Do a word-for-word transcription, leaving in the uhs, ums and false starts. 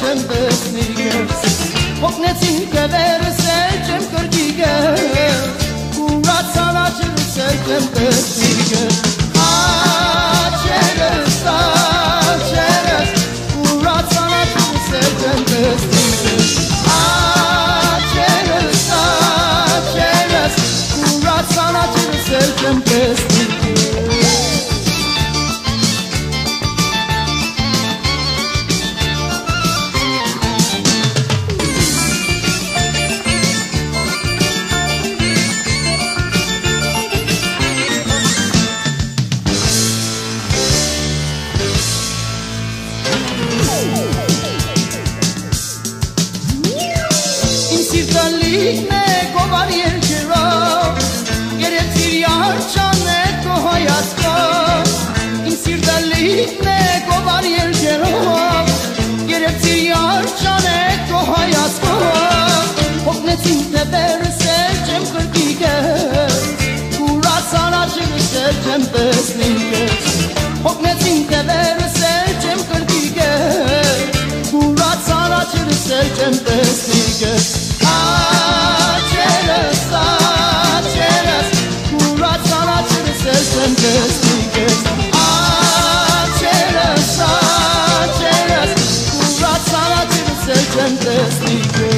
selqem besnikës Hoknecin këverë selqem kërgjigës Kurat sana qërë selqem besnikës Aqerës, aqerës Kurat sana qërë selqem besnikës Aqerës, aqerës Kurat sana qërë selqem besnikës Sirtalik me kovar jelqero Gjere cirja harqane kohaj asko In sirtalik me kovar jelqero Gjere cirja harqane kohaj asko Hok në cim të berë se qem kërkike Kura sana qërë se qem besnike Hok në cim të berë se qem kërkike Kura sana qërë se qem besnike Aqerës, aqerës Kurat sana qërë selqem besnikës Aqerës, aqerës Kurat sana qërë selqem besnikës